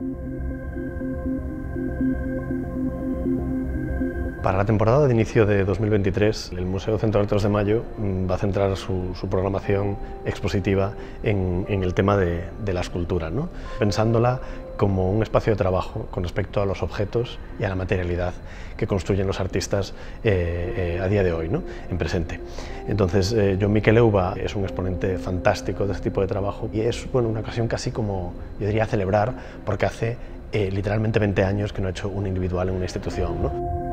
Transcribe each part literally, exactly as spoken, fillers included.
Para la temporada de inicio de dos mil veintitrés, el Museo Centro de Arte dos de Mayo va a centrar su, su programación expositiva en, en el tema de, de la escultura, ¿no? Pensándola como un espacio de trabajo con respecto a los objetos y a la materialidad que construyen los artistas eh, eh, a día de hoy, ¿no? En presente. Entonces, eh, Jon Miquel Euba es un exponente fantástico de este tipo de trabajo y es, bueno, una ocasión casi como, yo diría, celebrar, porque hace eh, literalmente veinte años que no ha hecho un individual en una institución, ¿no?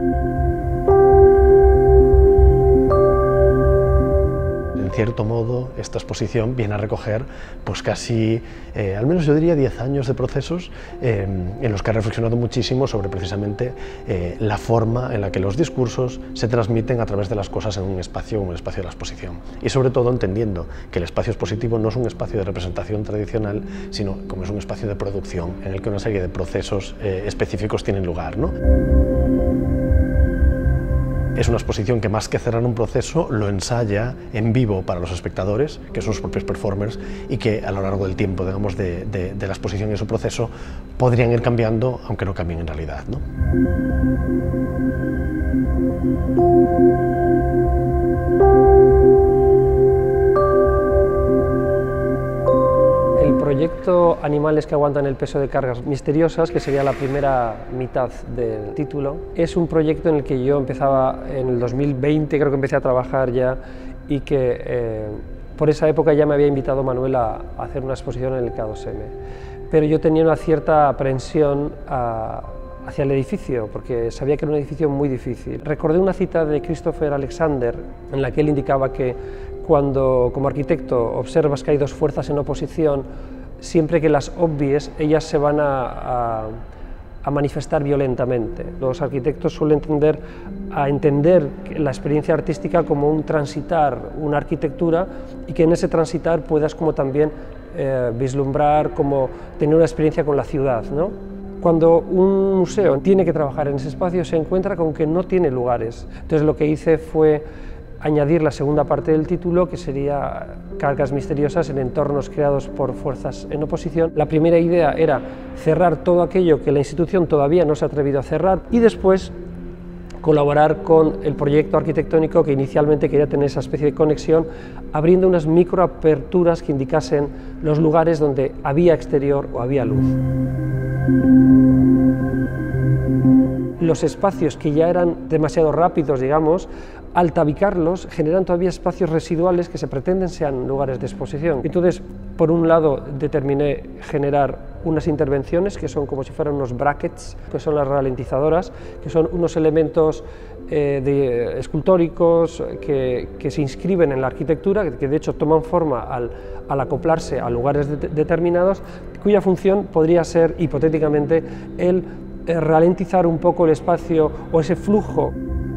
En cierto modo, esta exposición viene a recoger pues casi, eh, al menos yo diría, diez años de procesos eh, en los que ha reflexionado muchísimo sobre precisamente eh, la forma en la que los discursos se transmiten a través de las cosas en un espacio como el espacio de la exposición. Y sobre todo entendiendo que el espacio expositivo no es un espacio de representación tradicional, sino como es un espacio de producción en el que una serie de procesos eh, específicos tienen lugar, ¿no? Es una exposición que, más que cerrar un proceso, lo ensaya en vivo para los espectadores, que son sus propios performers, y que a lo largo del tiempo, digamos, de, de, de la exposición y su proceso, podrían ir cambiando, aunque no cambien en realidad, ¿no? El proyecto Animales que aguantan el peso de cargas misteriosas, que sería la primera mitad del título, es un proyecto en el que yo empezaba en el dos mil veinte, creo que empecé a trabajar ya, y que eh, por esa época ya me había invitado Manuel a, a hacer una exposición en el K dos M. Pero yo tenía una cierta aprensión a, hacia el edificio, porque sabía que era un edificio muy difícil. Recordé una cita de Christopher Alexander, en la que él indicaba que cuando, como arquitecto, observas que hay dos fuerzas en oposición, siempre que las obvies, ellas se van a, a, a manifestar violentamente. Los arquitectos suelen tender a entender la experiencia artística como un transitar una arquitectura, y que en ese transitar puedas como también eh, vislumbrar, como tener una experiencia con la ciudad, ¿no? Cuando un museo tiene que trabajar en ese espacio, se encuentra con que no tiene lugares. Entonces lo que hice fue añadir la segunda parte del título, que sería Cargas misteriosas en entornos creados por fuerzas en oposición. La primera idea era cerrar todo aquello que la institución todavía no se ha atrevido a cerrar, y después colaborar con el proyecto arquitectónico, que inicialmente quería tener esa especie de conexión, abriendo unas microaperturas que indicasen los lugares donde había exterior o había luz. Los espacios que ya eran demasiado rápidos, digamos, al tabicarlos, generan todavía espacios residuales que se pretenden sean lugares de exposición. Entonces, por un lado, determiné generar unas intervenciones que son como si fueran unos brackets, que son las ralentizadoras, que son unos elementos eh, de, escultóricos que, que se inscriben en la arquitectura, que, que de hecho toman forma al, al acoplarse a lugares de, determinados, cuya función podría ser, hipotéticamente, el eh, ralentizar un poco el espacio o ese flujo.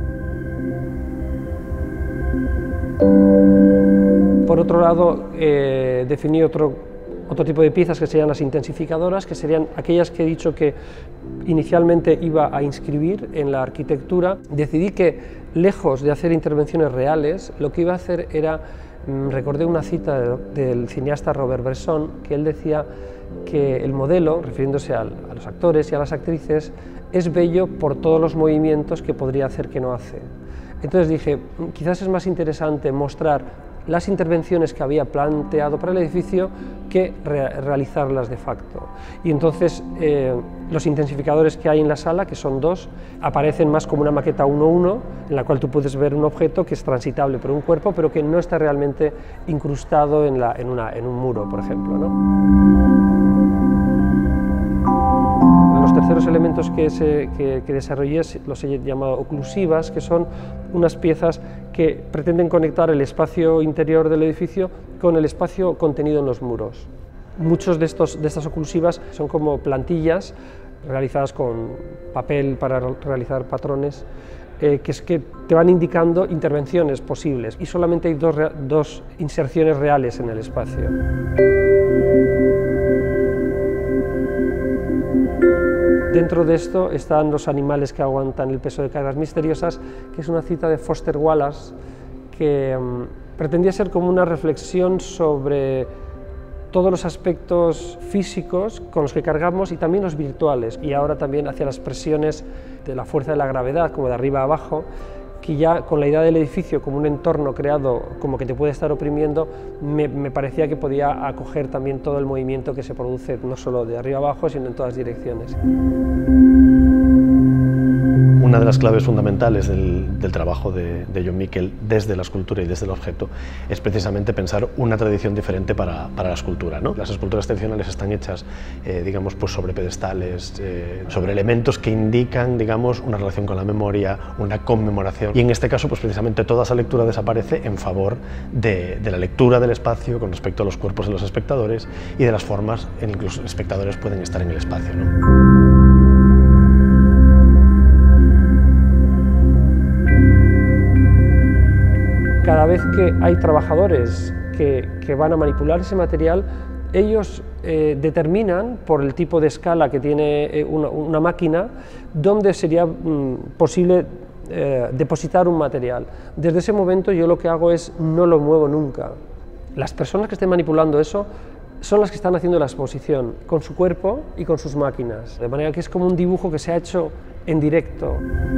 Por otro lado, eh, definí otro, otro tipo de piezas que serían las intensificadoras, que serían aquellas que he dicho que inicialmente iba a inscribir en la arquitectura. Decidí que, lejos de hacer intervenciones reales, lo que iba a hacer era, mmm, recordé una cita de, del cineasta Robert Bresson, que él decía que el modelo, refiriéndose al, a los actores y a las actrices, es bello por todos los movimientos que podría hacer que no hace. Entonces dije, quizás es más interesante mostrar las intervenciones que había planteado para el edificio que re realizarlas de facto. Y entonces eh, los intensificadores que hay en la sala, que son dos, aparecen más como una maqueta uno a uno, en la cual tú puedes ver un objeto que es transitable por un cuerpo, pero que no está realmente incrustado en, la, en, una, en un muro, por ejemplo, ¿no? Los terceros elementos que, se, que, que desarrollé los he llamado oclusivas, que son unas piezas que pretenden conectar el espacio interior del edificio con el espacio contenido en los muros. Muchos de, estos, de estas oclusivas son como plantillas realizadas con papel para realizar patrones, eh, que, es que te van indicando intervenciones posibles, y solamente hay dos, dos inserciones reales en el espacio. Dentro de esto están los animales que aguantan el peso de cargas misteriosas, que es una cita de Foster Wallace que um, pretendía ser como una reflexión sobre todos los aspectos físicos con los que cargamos y también los virtuales, y ahora también hacia las presiones de la fuerza de la gravedad, como de arriba a abajo, que ya con la idea del edificio como un entorno creado como que te puede estar oprimiendo, me, me parecía que podía acoger también todo el movimiento que se produce no solo de arriba abajo, sino en todas direcciones. Una de las claves fundamentales del, del trabajo de, de Jon Miquel desde la escultura y desde el objeto es precisamente pensar una tradición diferente para, para la escultura, ¿no? Las esculturas tradicionales están hechas, eh, digamos, pues sobre pedestales, eh, sobre elementos que indican, digamos, una relación con la memoria, una conmemoración, y en este caso, pues precisamente toda esa lectura desaparece en favor de, de la lectura del espacio con respecto a los cuerpos de los espectadores y de las formas en que los espectadores pueden estar en el espacio, ¿no? Cada vez que hay trabajadores que, que van a manipular ese material, ellos eh, determinan, por el tipo de escala que tiene eh, una, una máquina, dónde sería mm, posible eh, depositar un material. Desde ese momento yo lo que hago es no lo muevo nunca. Las personas que estén manipulando eso son las que están haciendo la exposición, con su cuerpo y con sus máquinas. De manera que es como un dibujo que se ha hecho en directo.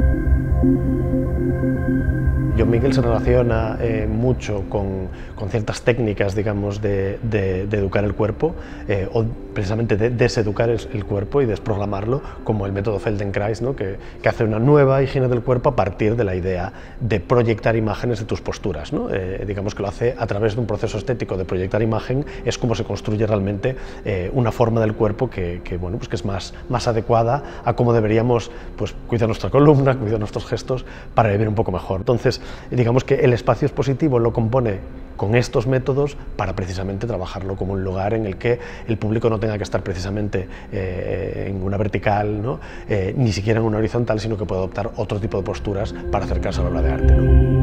Jon Miquel se relaciona eh, mucho con, con ciertas técnicas, digamos, de, de, de educar el cuerpo, eh, o precisamente de deseducar el, el cuerpo y desprogramarlo, como el método Feldenkrais, ¿no? que, que hace una nueva higiene del cuerpo a partir de la idea de proyectar imágenes de tus posturas, ¿no? Eh, digamos que lo hace a través de un proceso estético de proyectar imagen, es como se construye realmente eh, una forma del cuerpo que, que, bueno, pues que es más, más adecuada a cómo deberíamos, pues, cuidar nuestra columna, cuidar nuestros gestos para vivir un poco mejor. Entonces, digamos que el espacio expositivo lo compone con estos métodos para precisamente trabajarlo como un lugar en el que el público no tenga que estar precisamente eh, en una vertical, ¿no? eh, ni siquiera en una horizontal, sino que pueda adoptar otro tipo de posturas para acercarse a la obra de arte, ¿no?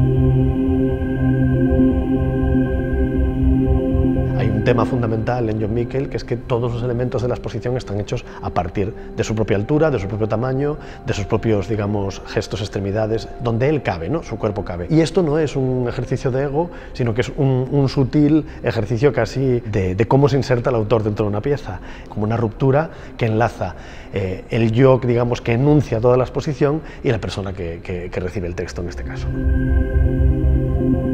Hay un tema fundamental en Jon Miquel, que es que todos los elementos de la exposición están hechos a partir de su propia altura, de su propio tamaño, de sus propios, digamos, gestos, extremidades, donde él cabe, ¿no? Su cuerpo cabe. Y esto no es un ejercicio de ego, sino que es un, un sutil ejercicio casi de, de cómo se inserta el autor dentro de una pieza, como una ruptura que enlaza eh, el yo, digamos, que enuncia toda la exposición y la persona que, que, que recibe el texto en este caso.